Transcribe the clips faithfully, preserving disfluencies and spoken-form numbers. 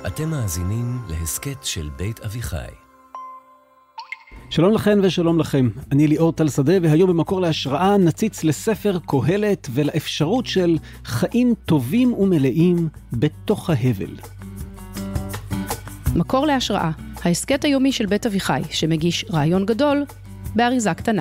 אתם מאזינים להסכת של בית אביחי. שלום לכם ושלום לכם, אני ליאור טל שדה, והיום במקור להשראה נציץ לספר קהלת ולאפשרות של חיים טובים ומלאים בתוך ההבל. מקור להשראה, ההסכת היומי של בית אביחי, שמגיש רעיון גדול באריזה קטנה.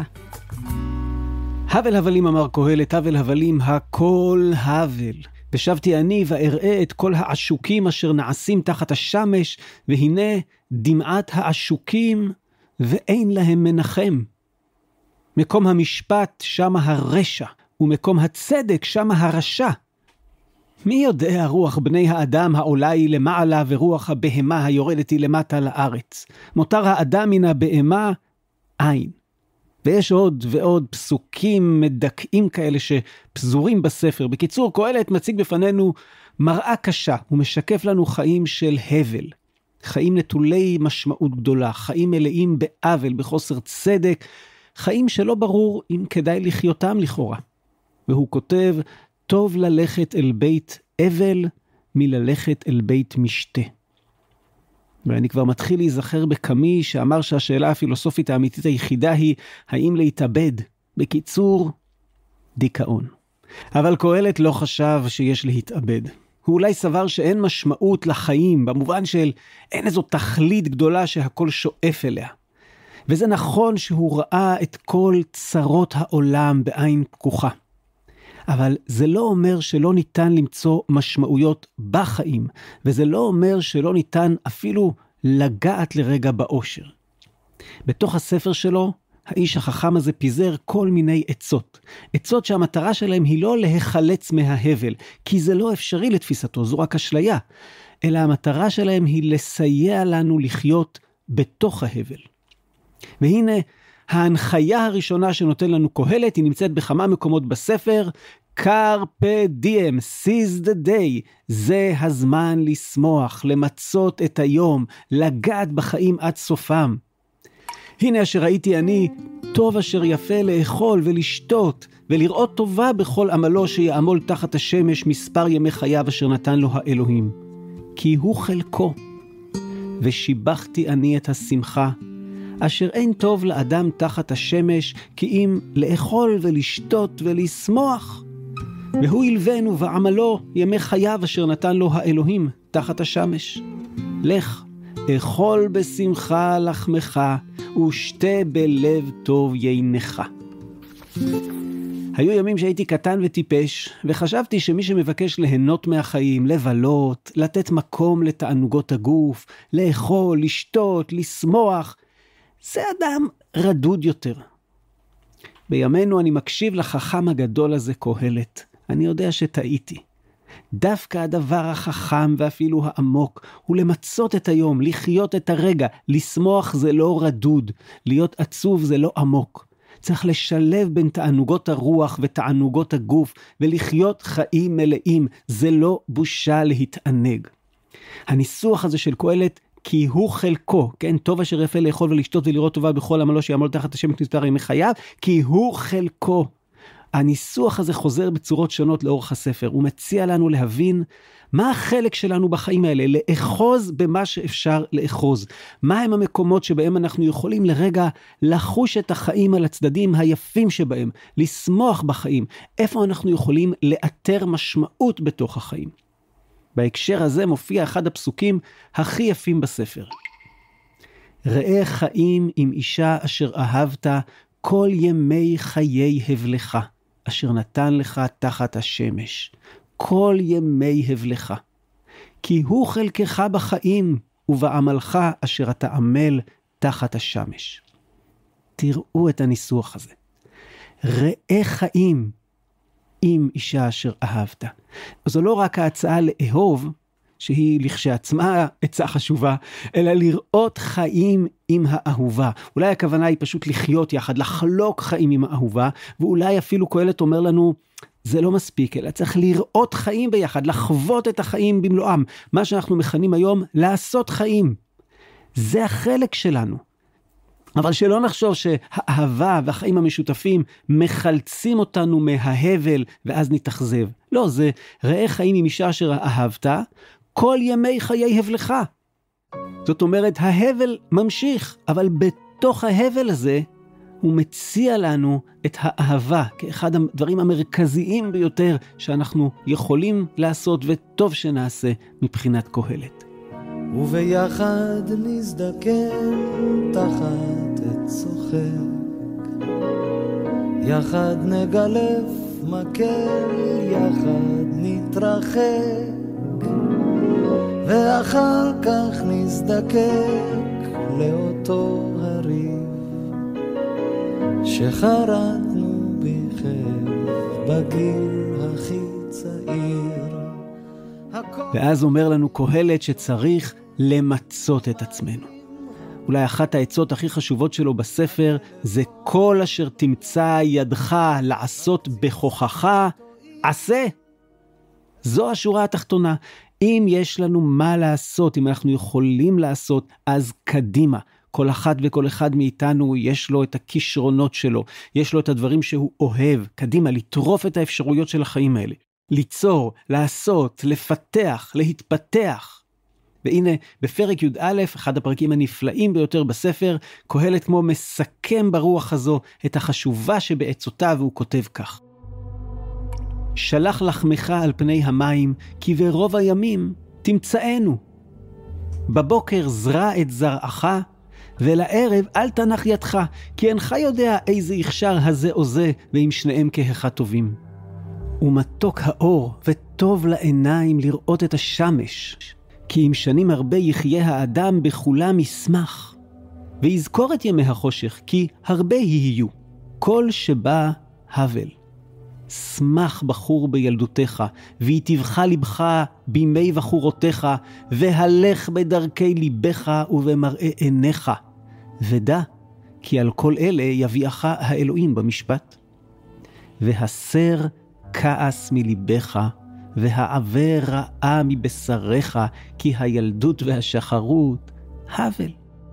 הבל הבלים אמר קהלת, הבל הבלים הכל הבל. ושבתי אני ואראה את כל העשוקים אשר נעשים תחת השמש, והנה דמעת העשוקים ואין להם מנחם. מקום המשפט שמה הרשע, ומקום הצדק שמה הרשע. מי יודע רוח בני האדם העולה היא למעלה, ורוח הבהמה היורדת היא למטה לארץ. מותר האדם מן הבהמה אין. ויש עוד ועוד פסוקים מדכאים כאלה שפזורים בספר. בקיצור, קהלת מציג בפנינו מראה קשה, הוא משקף לנו חיים של הבל. חיים נטולי משמעות גדולה, חיים מלאים בעוול, בחוסר צדק, חיים שלא ברור אם כדאי לחיותם לכאורה. והוא כותב, טוב ללכת אל בית אבל מללכת אל בית משתה. ואני כבר מתחיל להיזכר בקמי שאמר שהשאלה הפילוסופית האמיתית היחידה היא האם להתאבד. בקיצור, דיכאון. אבל קהלת לא חשב שיש להתאבד. הוא אולי סבר שאין משמעות לחיים, במובן של אין איזו תכלית גדולה שהכל שואף אליה. וזה נכון שהוא ראה את כל צרות העולם בעין פקוחה. אבל זה לא אומר שלא ניתן למצוא משמעויות בחיים, וזה לא אומר שלא ניתן אפילו לגעת לרגע באושר. בתוך הספר שלו, האיש החכם הזה פיזר כל מיני עצות. עצות שהמטרה שלהם היא לא להיחלץ מההבל, כי זה לא אפשרי לתפיסתו, זו רק אשליה, אלא המטרה שלהם היא לסייע לנו לחיות בתוך ההבל. והנה, ההנחיה הראשונה שנותן לנו קהלת, היא נמצאת בכמה מקומות בספר, carpe diem, seize the day, זה הזמן לשמוח, למצות את היום, לגעת בחיים עד סופם. הנה אשר ראיתי אני, טוב אשר יפה לאכול ולשתות, ולראות טובה בכל עמלו שיעמול תחת השמש מספר ימי חייו אשר נתן לו האלוהים. כי הוא חלקו, ושיבחתי אני את השמחה, אשר אין טוב לאדם תחת השמש, כי אם לאכול ולשתות ולשמוח. והוא ילבנו ועמלו ימי חייו אשר נתן לו האלוהים תחת השמש. לך, אכול בשמחה לחמך, ושתה בלב טוב יינך. היו ימים שהייתי קטן וטיפש, וחשבתי שמי שמבקש ליהנות מהחיים, לבלות, לתת מקום לתענוגות הגוף, לאכול, לשתות, לשמוח, זה אדם רדוד יותר. בימינו אני מקשיב לחכם הגדול הזה קהלת. אני יודע שטעיתי. דווקא הדבר החכם ואפילו העמוק הוא למצות את היום, לחיות את הרגע. לשמוח זה לא רדוד, להיות עצוב זה לא עמוק. צריך לשלב בין תענוגות הרוח ותענוגות הגוף, ולחיות חיים מלאים. זה לא בושה להתענג. הניסוח הזה של קהלת, כי הוא חלקו, כן, טוב אשר יפה לאכול ולשתות ולראות טובה בכל עמלו שיעמול תחת השמש מספר ימי חייו, כי הוא חלקו. הניסוח הזה חוזר בצורות שונות לאורך הספר, הוא מציע לנו להבין מה החלק שלנו בחיים האלה, לאחוז במה שאפשר לאחוז. מה הם המקומות שבהם אנחנו יכולים לרגע לחוש את החיים על הצדדים היפים שבהם, לשמוח בחיים, איפה אנחנו יכולים לאתר משמעות בתוך החיים. בהקשר הזה מופיע אחד הפסוקים הכי יפים בספר. ראה חיים עם אישה אשר אהבת כל ימי חיי הבלך, אשר נתן לך תחת השמש. כל ימי הבלך. כי הוא חלקך בחיים, ובעמלך אשר אתה עמל תחת השמש. תראו את הניסוח הזה. ראה חיים עם אישה אשר אהבת. זו לא רק ההצעה לאהוב, שהיא לכשעצמה עצה חשובה, אלא לראות חיים עם האהובה. אולי הכוונה היא פשוט לחיות יחד, לחלוק חיים עם האהובה, ואולי אפילו קהלת אומר לנו, זה לא מספיק, אלא צריך לראות חיים ביחד, לחוות את החיים במלואם. מה שאנחנו מכנים היום, לעשות חיים. זה החלק שלנו. אבל שלא נחשוב שהאהבה והחיים המשותפים מחלצים אותנו מההבל ואז נתאכזב. לא, זה ראה חיים עם אישה אשר אהבת, כל ימי חיי הבלך. זאת אומרת, ההבל ממשיך, אבל בתוך ההבל הזה, הוא מציע לנו את האהבה כאחד הדברים המרכזיים ביותר שאנחנו יכולים לעשות וטוב שנעשה מבחינת קהלת. וביחד נזדקן תחת את צוחק, יחד נגלף מקל, יחד נתרחק, ואחר כך נזדקק לאותו הריב שחרטנו בכיף בגיל הכי צעיר. ואז אומר לנו קהלת שצריך למצות את עצמנו. אולי אחת העצות הכי חשובות שלו בספר זה כל אשר תמצא ידך לעשות בכוחך, עשה. זו השורה התחתונה. אם יש לנו מה לעשות, אם אנחנו יכולים לעשות, אז קדימה. כל אחד וכל אחד מאיתנו יש לו את הכישרונות שלו, יש לו את הדברים שהוא אוהב, קדימה, לטרוף את האפשרויות של החיים האלה. ליצור, לעשות, לפתח, להתפתח. והנה, בפרק י' א', אחד הפרקים הנפלאים ביותר בספר, קהלת כמו מסכם ברוח הזו את החשובה שבעצותיו, והוא כותב כך. שלח לחמך על פני המים, כי ברוב הימים תמצאנו. בבוקר זרע את זרעך, ולערב אל תנח ידך, כי אינך יודע איזה יכשר הזה או זה, ואם שניהם כאחד טובים. ומתוק האור, וטוב לעיניים לראות את השמש, כי אם שנים הרבה יחיה האדם בכולם ישמח. ויזכור את ימי החושך, כי הרבה יהיו. כל שבא הבל. שמח בחור בילדותך, ויתבך לבך בימי בחורותיך, והלך בדרכי ליבך ובמראה עיניך. ודע, כי על כל אלה יביאך האלוהים במשפט. והסר כעס מליבך, והעבר רעה מבשריך, כי הילדות והשחרות הבל.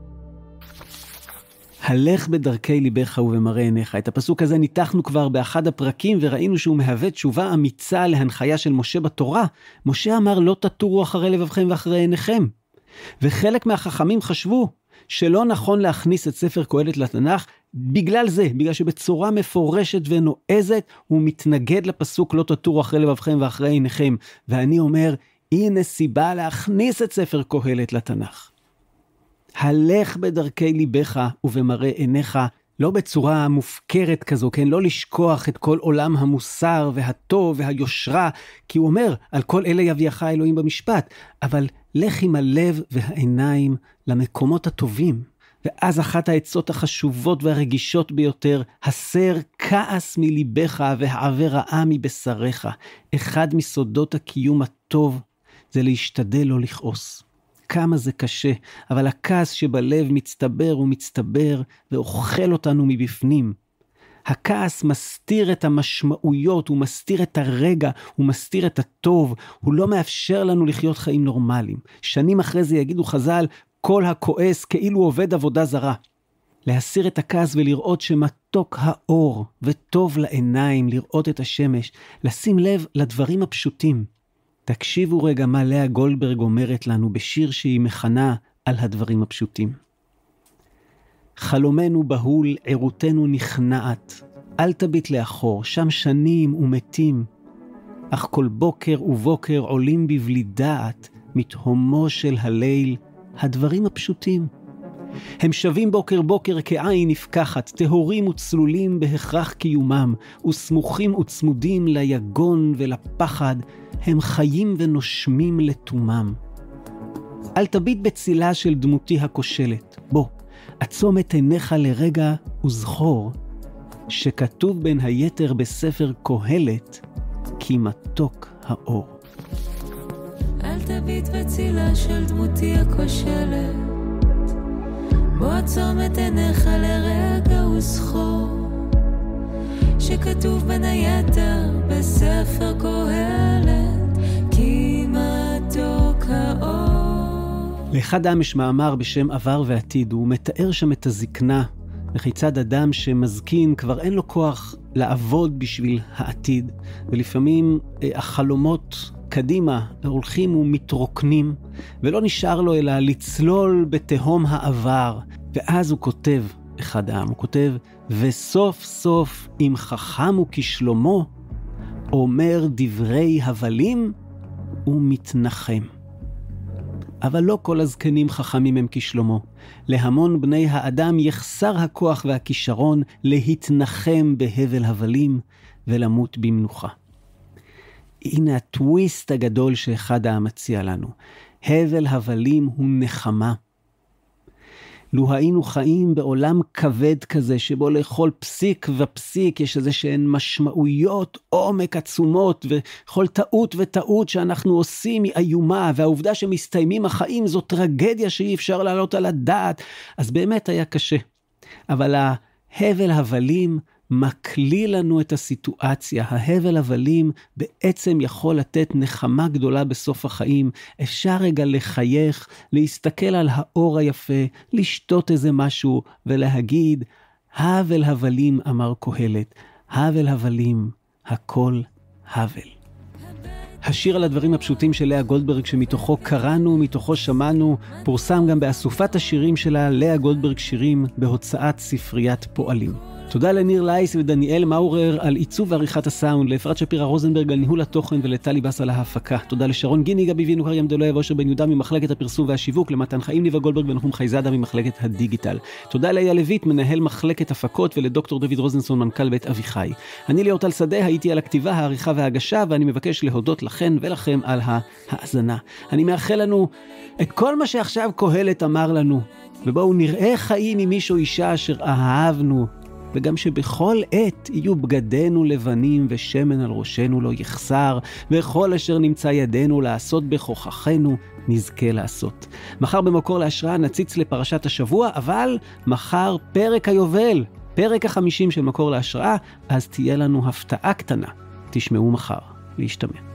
הלך בדרכי ליבך ובמראה עיניך. את הפסוק הזה ניתחנו כבר באחד הפרקים, וראינו שהוא מהווה תשובה אמיצה להנחיה של משה בתורה. משה אמר, לא תטורו אחרי לבבכם ואחרי עיניכם. וחלק מהחכמים חשבו שלא נכון להכניס את ספר קהלת לתנ"ך, בגלל זה, בגלל שבצורה מפורשת ונועזת, הוא מתנגד לפסוק לא תטורו אחרי לבבכם ואחרי עיניכם. ואני אומר, הנה סיבה להכניס את ספר קהלת לתנ"ך. הלך בדרכי ליבך ובמראה עיניך, לא בצורה מופקרת כזו, כן? לא לשכוח את כל עולם המוסר והטוב והיושרה, כי הוא אומר, על כל אלה יביאך האלוהים במשפט, אבל לך עם הלב והעיניים למקומות הטובים. ואז אחת העצות החשובות והרגישות ביותר, הסר כעס מליבך והעבר רעה מבשריך. אחד מסודות הקיום הטוב זה להשתדל לא לכעוס. כמה זה קשה, אבל הכעס שבלב מצטבר ומצטבר ואוכל אותנו מבפנים. הכעס מסתיר את המשמעויות, הוא מסתיר את הרגע, הוא מסתיר את הטוב, הוא לא מאפשר לנו לחיות חיים נורמליים. שנים אחרי זה יגידו חז"ל, כל הכועס כאילו עובד עבודה זרה. להסיר את הכעס ולראות שמתוק האור וטוב לעיניים לראות את השמש, לשים לב לדברים הפשוטים. תקשיבו רגע מה לאה גולדברג אומרת לנו בשיר שהיא מכנה על הדברים הפשוטים. חלומנו בהול, עירותנו נכנעת, אל תביט לאחור, שם שנים ומתים, אך כל בוקר ובוקר עולים בבלי דעת, מתהומו של הליל, הדברים הפשוטים. הם שווים בוקר בוקר כעין נפקחת, טהורים וצלולים בהכרח קיומם, וסמוכים וצמודים ליגון ולפחד, הם חיים ונושמים לתומם. אל תביט בצילה של דמותי הכושלת, בוא, עצום את עיניך לרגע וזכור, שכתוב בין היתר בספר קהלת, כי מתוק האור. אל תביט בצילה של דמותי הכושלת, בוא עצום את עיניך לרגע וזכור, שכתוב בין היתר בספר קהלת, כי מתוק האור. לאחד העם יש מאמר בשם עבר ועתיד, הוא מתאר שם את הזקנה, וכיצד אדם שמזקין כבר אין לו כוח לעבוד בשביל העתיד, ולפעמים החלומות קדימה הולכים ומתרוקנים, ולא נשאר לו אלא לצלול בתהום העבר. ואז הוא כותב, אחד העם, הוא כותב, וסוף סוף אם חכם הוא כשלמה, אומר דברי הבלים ומתנחם. אבל לא כל הזקנים חכמים הם כשלמה. להמון בני האדם יחסר הכוח והכישרון להתנחם בהבל הבלים ולמות במנוחה. הנה הטוויסט הגדול שאחד העם מציע לנו. הבל הבלים הוא נחמה. לו היינו חיים בעולם כבד כזה, שבו לכל פסיק ופסיק יש איזה שהן משמעויות עומק עצומות, וכל טעות וטעות שאנחנו עושים היא איומה, והעובדה שמסתיימים החיים זו טרגדיה שאי אפשר לעלות על הדעת, אז באמת היה קשה. אבל ההבל הבלים מקלי לנו את הסיטואציה. ההבל הבלים בעצם יכול לתת נחמה גדולה בסוף החיים. אפשר רגע לחייך, להסתכל על האור היפה, לשתות איזה משהו ולהגיד, הבל הבלים אמר קהלת, הבל הבלים, הכל הבל. השיר על הדברים הפשוטים של לאה גולדברג, שמתוכו קראנו, מתוכו שמענו, פורסם גם באסופת השירים שלה, לאה גולדברג שירים, בהוצאת ספריית פועלים. תודה לניר לייס ודניאל מאורר על עיצוב ועריכת הסאונד, לאפרת שפירה רוזנברג על ניהול התוכן ולטלי בס על ההפקה. תודה לשרון גיני, גבי וינוקר, ימדולוי ואושר בן יהודה ממחלקת הפרסום והשיווק, למתן חיים ניבה גולדברג ונחום חייזדה ממחלקת הדיגיטל. תודה לאיה לויט, מנהל מחלקת הפקות, ולדוקטור דוד רוזנסון, מנכ"ל בית אביחי. אני ליאורטל שדה, הייתי על הכתיבה, העריכה וההגשה, ואני מבקש להודות לכן ולכם על ההאזנה. אני מאחל לנו את כל מה שעכשיו קהלת אמר לנו, ובואו נראה חיים עם מישהו אישה אשר אהבנו, וגם שבכל עת יהיו בגדינו לבנים ושמן על ראשנו לא יחסר, וכל אשר נמצא ידינו לעשות בכוחנו נזכה לעשות. מחר במקור להשראה נציץ לפרשת השבוע, אבל מחר פרק היובל, פרק החמישים של מקור להשראה, אז תהיה לנו הפתעה קטנה. תשמעו מחר. להשתמע.